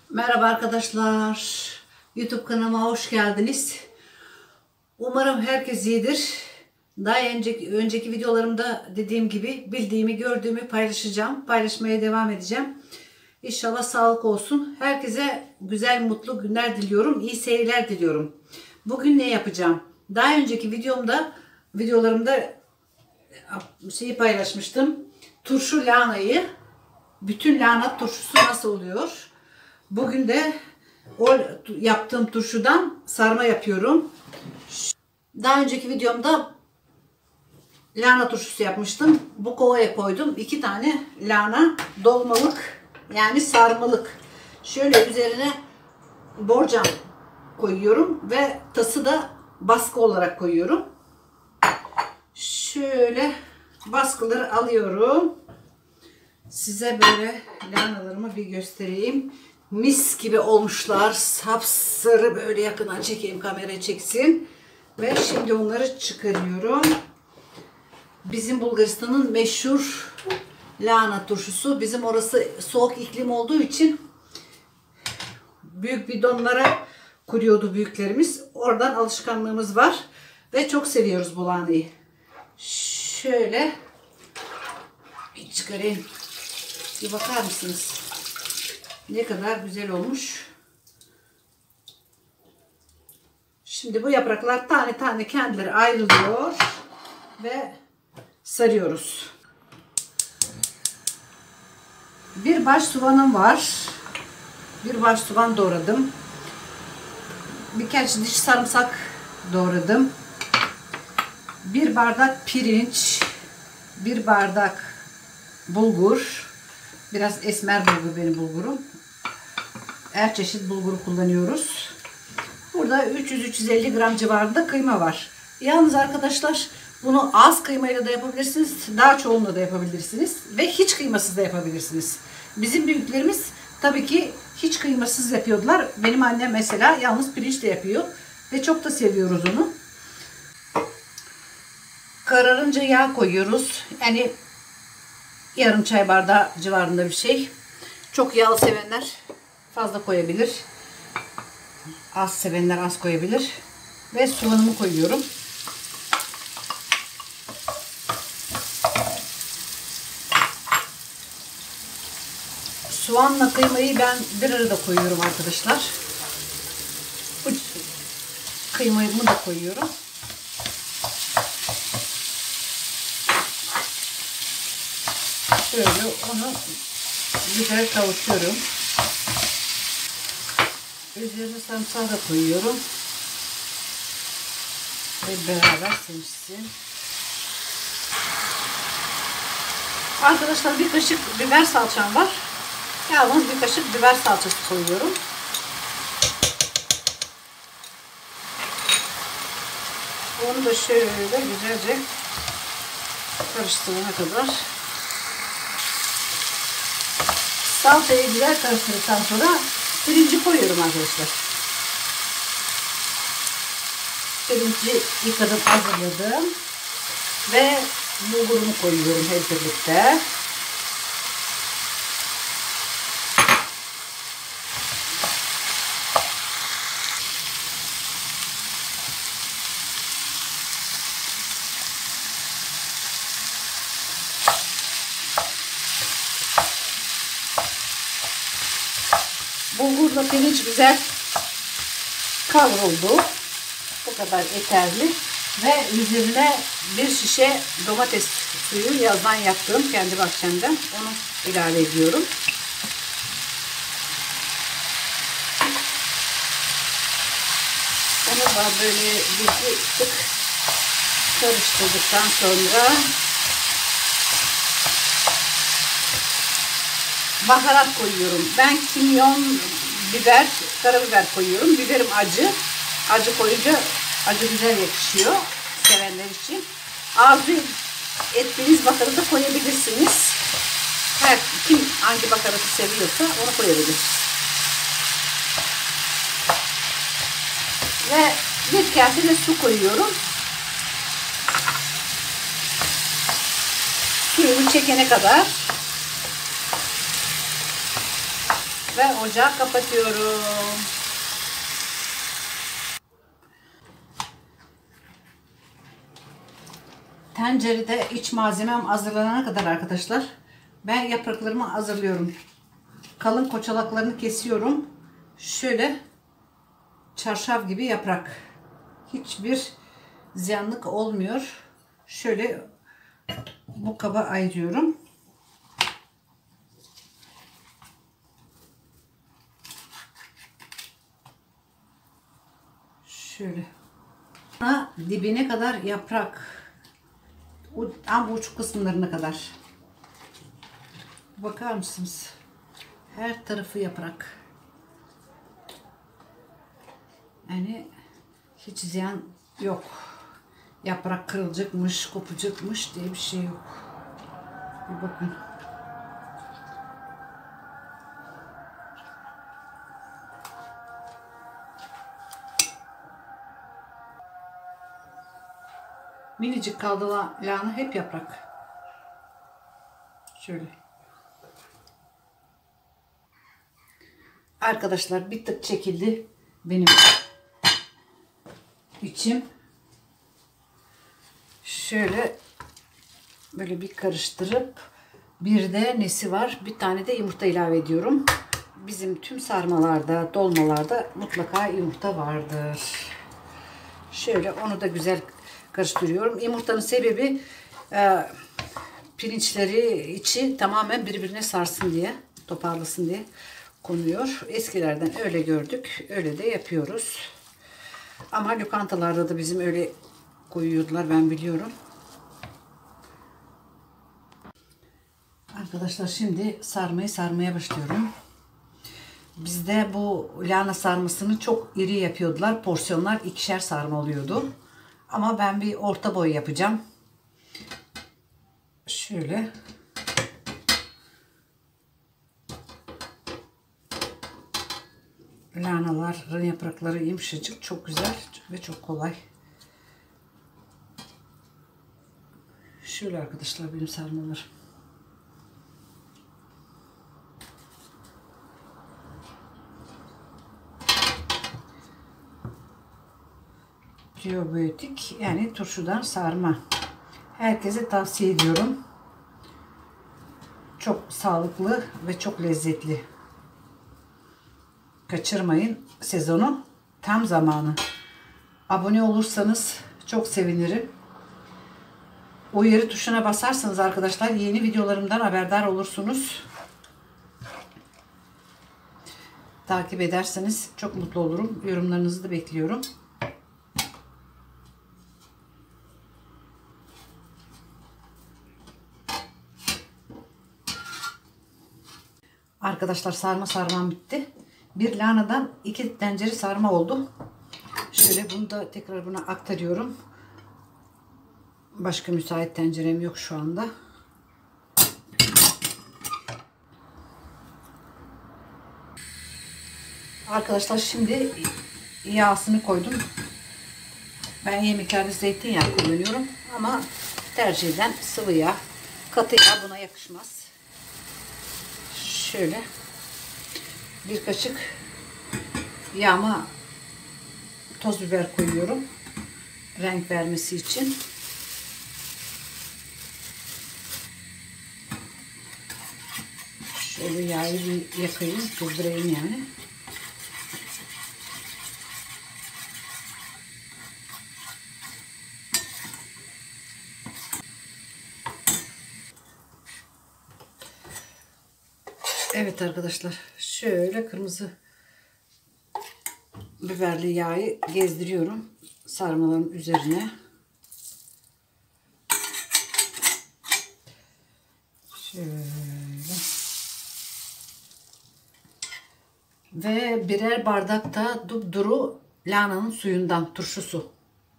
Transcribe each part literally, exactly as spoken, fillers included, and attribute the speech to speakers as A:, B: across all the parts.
A: Merhaba arkadaşlar. YouTube kanalıma hoş geldiniz. Umarım herkes iyidir. Daha önceki, önceki videolarımda dediğim gibi bildiğimi, gördüğümü paylaşacağım. Paylaşmaya devam edeceğim. İnşallah sağlık olsun. Herkese güzel, mutlu günler diliyorum. İyi seyirler diliyorum. Bugün ne yapacağım? Daha önceki videomda, videolarımda şeyi paylaşmıştım. Turşu lahanayı, bütün lahana turşusu nasıl oluyor? Bugün de o yaptığım turşudan sarma yapıyorum. Daha önceki videomda lahana turşusu yapmıştım. Bu kovaya koydum. iki tane lahana dolmalık, yani sarmalık. Şöyle üzerine borcam koyuyorum ve tası da baskı olarak koyuyorum. Şöyle baskıları alıyorum. Size böyle lahanalarımı bir göstereyim. Mis gibi olmuşlar. Sapsarı, böyle yakından çekeyim, kamera çeksin. Ve şimdi onları çıkarıyorum. Bizim Bulgaristan'ın meşhur lahana turşusu. Bizim orası soğuk iklim olduğu için büyük bidonlara kuruyordu büyüklerimiz. Oradan alışkanlığımız var. Ve çok seviyoruz bu lahanayı. Şöyle bir çıkarayım. Bir bakar mısınız? Ne kadar güzel olmuş. Şimdi bu yapraklar tane tane kendileri ayrılıyor ve sarıyoruz. Bir baş soğanım var. Bir baş soğan doğradım. Birkaç diş sarımsak doğradım. Bir bardak pirinç, bir bardak bulgur. Biraz esmer bulgur benim bulgurum. Her çeşit bulguru kullanıyoruz. Burada üç yüz üç yüz elli gram civarında kıyma var. Yalnız arkadaşlar bunu az kıymayla da yapabilirsiniz. Daha çoğunla da yapabilirsiniz. Ve hiç kıymasız da yapabilirsiniz. Bizim büyüklerimiz tabii ki hiç kıymasız yapıyordular. Benim annem mesela yalnız pirinç de yapıyor. Ve çok da seviyoruz onu. Kararınca yağ koyuyoruz. Yani yarım çay bardağı civarında bir şey. Çok yağlı sevenler fazla koyabilir. Az sevenler az koyabilir. Ve soğanımı koyuyorum. Soğanla kıymayı ben bir arada koyuyorum arkadaşlar. Kıymayı da koyuyorum. Şöyle onu güzel kavuruyorum. Üzerine sarımsağı da koyuyorum. Ve beraber pişsin. Arkadaşlar bir kaşık biber salçam var. Yalnız bir kaşık biber salçası koyuyorum. Onu da şöyle güzelce karıştırana kadar. Salçayı güzel karıştırdıktan sonra pirinci koyuyorum arkadaşlar. Pirinci yıkadım, hazırladım. Ve bulgurumu koyuyorum hep birlikte. Bulgurla pirinç güzel kavruldu. Bu kadar yeterli. Ve üzerine bir şişe domates suyu yazdan yaptığım kendi bahçemden. Onu ilave ediyorum. Onu da böyle bir tık karıştırdıktan sonra baharat koyuyorum. Ben kimyon, biber, karabiber koyuyorum. Biberim acı. Acı koyunca acı güzel yakışıyor sevenler için. Arzu ettiğiniz baharatı da koyabilirsiniz. Her kim hangi baharatı seviyorsa onu koyabilir. Ve bir kase de su koyuyorum. Suyunu çekene kadar Ve ocağı kapatıyorum. Tencerede iç malzemem hazırlanana kadar arkadaşlar ben yapraklarımı hazırlıyorum. Kalın koçalaklarını kesiyorum. Şöyle çarşaf gibi yaprak. Hiçbir ziyanlık olmuyor. Şöyle bu kaba ayırıyorum. Şöyle. Dibine kadar yaprak. Ama uç kısımlarına kadar. Bakar mısınız? Her tarafı yaprak. Yani hiç ziyan yok. Yaprak kırılacakmış, kopacakmış diye bir şey yok. Bir bakın. Minicik kaldı lahana hep yaprak. Şöyle. Arkadaşlar bir tık çekildi benim içim. Şöyle böyle bir karıştırıp bir de nesi var? Bir tane de yumurta ilave ediyorum. Bizim tüm sarmalarda, dolmalarda mutlaka yumurta vardır. Şöyle onu da güzel karıştırıyorum. Yumurtanın sebebi e, pirinçleri içi tamamen birbirine sarsın diye, toparlasın diye konuyor. Eskilerden öyle gördük. Öyle de yapıyoruz. Ama lokantalarda da bizim öyle koyuyordular, ben biliyorum. Arkadaşlar şimdi sarmayı sarmaya başlıyorum. Bizde bu lahana sarmasını çok iri yapıyordular. Porsiyonlar ikişer sarma oluyordu. Ama ben bir orta boy yapacağım. Şöyle. Lahanaların yaprakları yumuşacık, çok güzel ve çok kolay. Şöyle arkadaşlar benim sarmalarım. Probiyotik yani turşudan sarma. Herkese tavsiye ediyorum. Çok sağlıklı ve çok lezzetli. Kaçırmayın sezonu. Tam zamanı. Abone olursanız çok sevinirim. Uyarı tuşuna basarsanız arkadaşlar yeni videolarımdan haberdar olursunuz. Takip ederseniz çok mutlu olurum. Yorumlarınızı da bekliyorum. Arkadaşlar sarma sarmam bitti. Bir lahanadan iki tencere sarma oldu. Şöyle bunu da tekrar buna aktarıyorum. Başka müsait tencerem yok şu anda. Arkadaşlar şimdi yağsını koydum. Ben yemeklerde zeytinyağı kullanıyorum. Ama tercih eden sıvı yağ. Katı yağ buna yakışmaz. Şöyle bir kaşık yağma toz biber koyuyorum. Renk vermesi için. Şöyle yağı bir yakayım. Kızdırayım yani. Evet arkadaşlar. Şöyle kırmızı biberli yağı gezdiriyorum sarmaların üzerine. Şöyle. Ve birer bardak da dupduru lahananın suyundan, turşusu.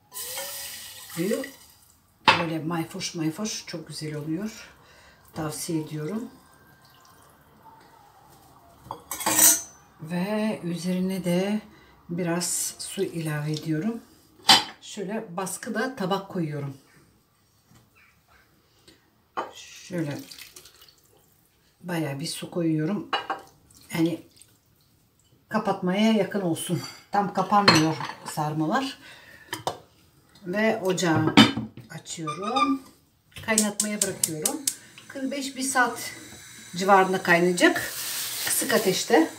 A: Böyle mayfoş mayfoş çok güzel oluyor. Tavsiye ediyorum. Ve üzerine de biraz su ilave ediyorum. Şöyle baskıda tabak koyuyorum. Şöyle bayağı bir su koyuyorum. Yani kapatmaya yakın olsun. Tam kapanmıyor sarmalar. Ve ocağı açıyorum. Kaynatmaya bırakıyorum. kırk beş bir saat civarında kaynayacak. Kısık ateşte.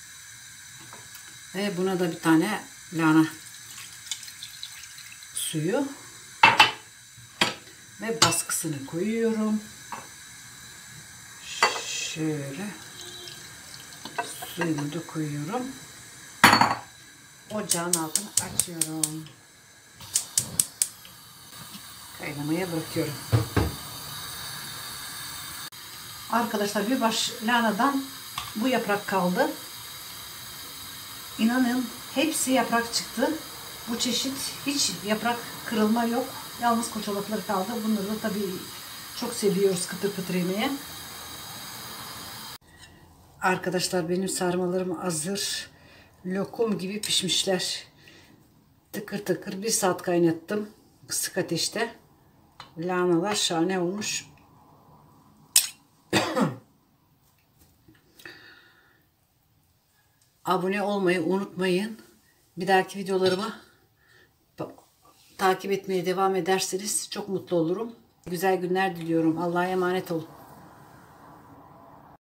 A: Ve buna da bir tane lahana suyu ve baskısını koyuyorum. Şöyle suyunu da koyuyorum. Ocağın altını açıyorum. Kaynamaya bırakıyorum. Arkadaşlar bir baş lahanadan bu yaprak kaldı. İnanın hepsi yaprak çıktı. Bu çeşit hiç yaprak kırılma yok. Yalnız koçalakları kaldı. Bunları da tabii çok seviyoruz kıtır kıtır yemeye. Arkadaşlar benim sarmalarım hazır. Lokum gibi pişmişler. Tıkır tıkır bir saat kaynattım. Kısık ateşte. Lahanalar şahane olmuş. Abone olmayı unutmayın. Bir dahaki videolarımı takip etmeye devam ederseniz çok mutlu olurum. Güzel günler diliyorum. Allah'a emanet olun.